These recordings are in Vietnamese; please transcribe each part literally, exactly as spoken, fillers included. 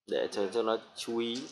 để cho cho nó chú ý.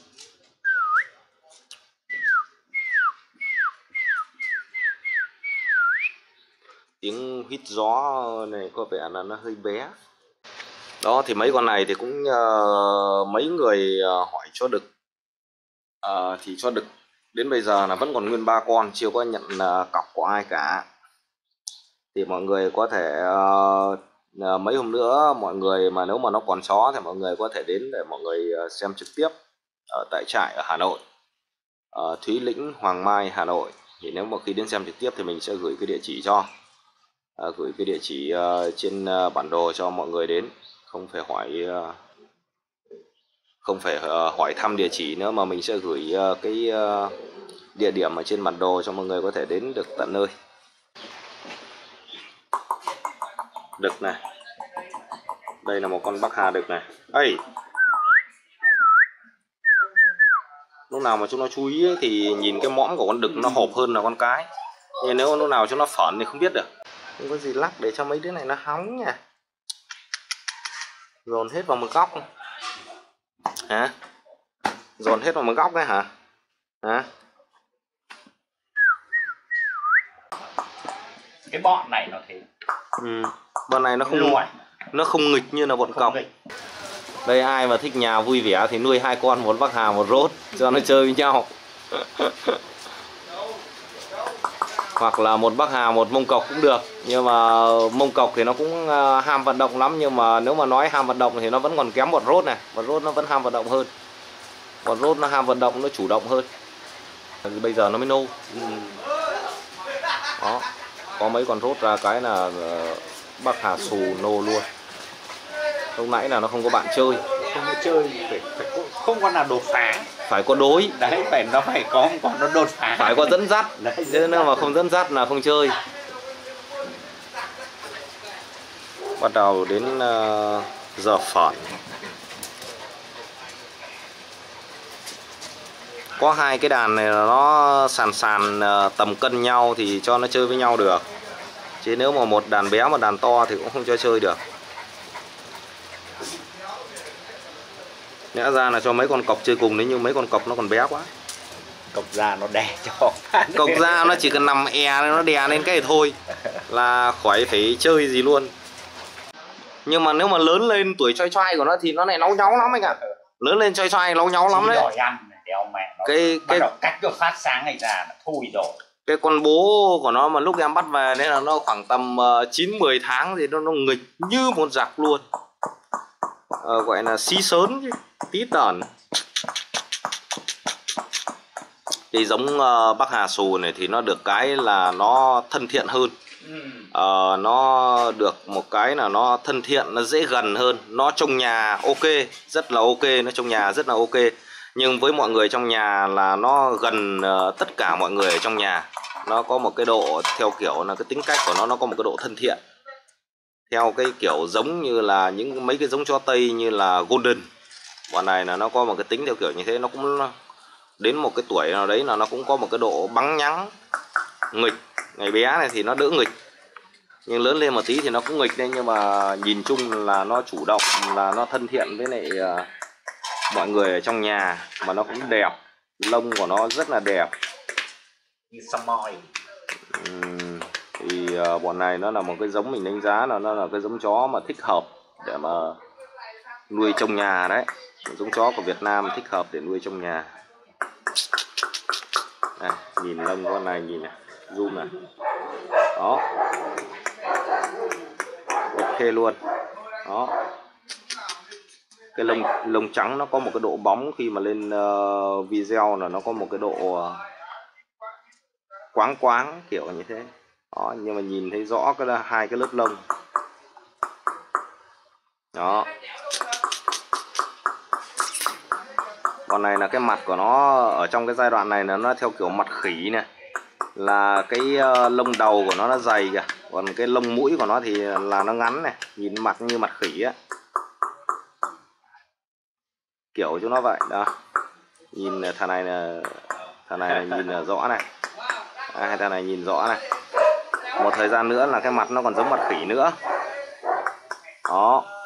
Tiếng huýt gió này có vẻ là nó hơi bé. Đó thì mấy con này thì cũng uh, mấy người uh, hỏi cho đực, uh, thì cho đực đến bây giờ là vẫn còn nguyên ba con, chưa có nhận uh, cọc của ai cả. Thì mọi người có thể uh, uh, mấy hôm nữa mọi người mà nếu mà nó còn chó thì mọi người có thể đến để mọi người uh, xem trực tiếp ở tại trại ở Hà Nội, uh, Thúy Lĩnh, Hoàng Mai, Hà Nội. Thì nếu mà khi đến xem trực tiếp thì mình sẽ gửi cái địa chỉ cho, uh, gửi cái địa chỉ uh, trên uh, bản đồ cho mọi người đến, không phải hỏi uh, không phải uh, hỏi thăm địa chỉ nữa, mà mình sẽ gửi uh, cái uh, địa điểm ở trên bản đồ cho mọi người có thể đến được tận nơi. Đực này, đây là một con Bắc Hà đực này. Ây, lúc nào mà chúng nó chú ý ấy, thì nhìn cái mõm của con đực nó hộp hơn là con cái. Nhưng nếu lúc nào chúng nó phởn thì không biết được. Không có gì lắc để cho mấy đứa này nó hóng nha. Dồn hết vào một góc. Hả? Dồn hết vào một góc đấy hả? Hả? Cái bọn này nó thế. Ừ. Bọn này nó không Lùi. Nó không nghịch như là bọn cọc. Đây ai mà thích nhà vui vẻ thì nuôi hai con, một Bắc Hà một Rốt cho nó chơi với nhau. Hoặc là một Bắc Hà một Mông Cọc cũng được. Nhưng mà Mông Cọc thì nó cũng ham vận động lắm, nhưng mà nếu mà nói ham vận động thì nó vẫn còn kém bọn Rốt này. Bọn Rốt nó vẫn ham vận động hơn. Bọn Rốt nó ham vận động, nó chủ động hơn. Bây giờ nó mới nô. Đó. Có mấy con Rốt ra cái là Bắc Hà xù nô luôn. Lúc nãy là nó không có bạn chơi. Không có chơi, phải, phải có, không con nào đột phá. Phải có đối. Đấy, phải nó phải có một con nó đột phá. Phải có dẫn dắt. Chứ nếu mà không dẫn dắt là không chơi. Bắt đầu đến uh, giờ phởn. Có hai cái đàn này là nó sàn sàn uh, tầm cân nhau thì cho nó chơi với nhau được. Chứ nếu mà một đàn bé một đàn to thì cũng không cho chơi được. Nhã ra là cho mấy con cọc chơi cùng đấy, nhưng mấy con cọc nó còn bé quá. Cọc da nó đè cho. Cọc da nó chỉ cần nằm e nó đè lên cái thôi là khỏi phải chơi gì luôn. Nhưng mà nếu mà lớn lên tuổi choi choi của nó thì nó lại láu nháo lắm anh ạ. Lớn lên choi choi láu nháo lắm đấy. Ăn, mẹ nó cái cái cách cho phát sáng này ra là thui rồi. Cái con bố của nó mà lúc em bắt về nên là nó khoảng tầm chín mười tháng thì nó, nó nghịch như một giặc luôn. Ờ, gọi là xí sớn chứ, tí tởn. Thì giống uh, Bắc Hà xù này thì nó được cái là nó thân thiện hơn. Ờ, nó được một cái là nó thân thiện, nó dễ gần hơn. Nó trông nhà ok, rất là ok, nó trông nhà rất là ok. Nhưng với mọi người trong nhà là nó gần uh, tất cả mọi người ở trong nhà. Nó có một cái độ, theo kiểu là cái tính cách của nó, nó có một cái độ thân thiện. Theo cái kiểu giống như là những mấy cái giống chó Tây như là Golden. Bọn này là nó có một cái tính theo kiểu như thế. Nó cũng đến một cái tuổi nào đấy là nó cũng có một cái độ bắn nhắng, nghịch. Ngày bé này thì nó đỡ nghịch, nhưng lớn lên một tí thì nó cũng nghịch đấy. Nhưng mà nhìn chung là nó chủ động, là nó thân thiện với lại uh, mọi người ở trong nhà. Mà nó cũng đẹp, lông của nó rất là đẹp như sâm moi. uhm, Thì uh, bọn này nó là một cái giống mình đánh giá là nó là cái giống chó mà thích hợp để mà nuôi trong nhà đấy. Giống chó của Việt Nam thích hợp để nuôi trong nhà. Này, nhìn lông con này, nhìn này, zoom này. Đó. Ok luôn. Đó. Cái lông lông trắng nó có một cái độ bóng khi mà lên uh, video là nó có một cái độ uh, quáng quáng kiểu như thế. Đó, nhưng mà nhìn thấy rõ cái là hai cái lớp lông. Đó. Con này là cái mặt của nó ở trong cái giai đoạn này là nó theo kiểu mặt khỉ này. Là cái uh, lông đầu của nó nó dày kìa. Còn cái lông mũi của nó thì là nó ngắn này. Nhìn mặt như mặt khỉ á. Kiểu cho nó vậy đó. Nhìn thằng này là thằng này là nhìn là rõ này. À, thằng này nhìn rõ này. Một thời gian nữa là cái mặt nó còn giống mặt khỉ nữa. Đó.